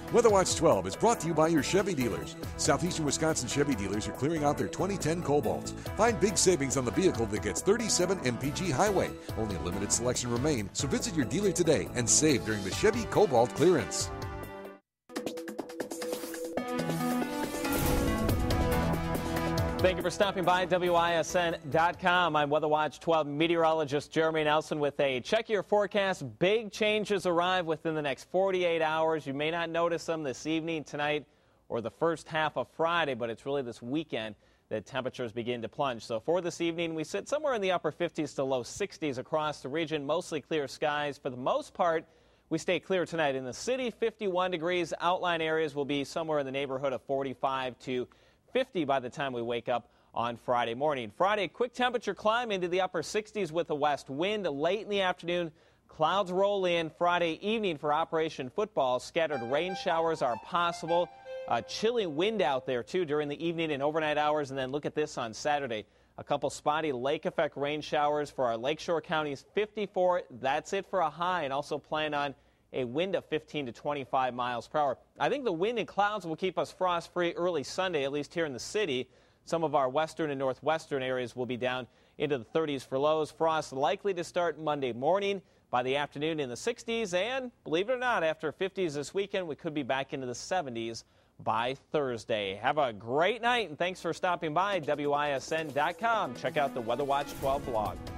Weather Watch 12 is brought to you by your Chevy dealers. Southeastern Wisconsin Chevy dealers are clearing out their 2010 Cobalts. Find big savings on the vehicle that gets 37 mpg highway. Only a limited selection remain, so visit your dealer today and save during the Chevy Cobalt clearance. Thank you for stopping by WISN.com. I'm Weather Watch 12 meteorologist Jeremy Nelson with a check your forecast. Big changes arrive within the next 48 hours. You may not notice them this evening, tonight, or the first half of Friday, but it's really this weekend that temperatures begin to plunge. So for this evening, we sit somewhere in the upper 50s to low 60s across the region, mostly clear skies. For the most part, we stay clear tonight. In the city, 51 degrees. Outline areas will be somewhere in the neighborhood of 45 to 50 by the time we wake up on Friday morning. Friday, quick temperature climb into the upper 60s with a west wind. Late in the afternoon, clouds roll in. Friday evening for Operation Football, scattered rain showers are possible. Chilly wind out there, too, during the evening and overnight hours. And then look at this on Saturday. A couple spotty lake effect rain showers for our lakeshore counties, 54. That's it for a high, and also plan on a wind of 15 to 25 miles per hour. I think the wind and clouds will keep us frost-free early Sunday, at least here in the city. Some of our western and northwestern areas will be down into the 30s for lows. Frost likely to start Monday morning. By the afternoon in the 60s, and believe it or not, after 50s this weekend, we could be back into the 70s by Thursday. Have a great night, and thanks for stopping by WISN.com. Check out the Weather Watch 12 blog.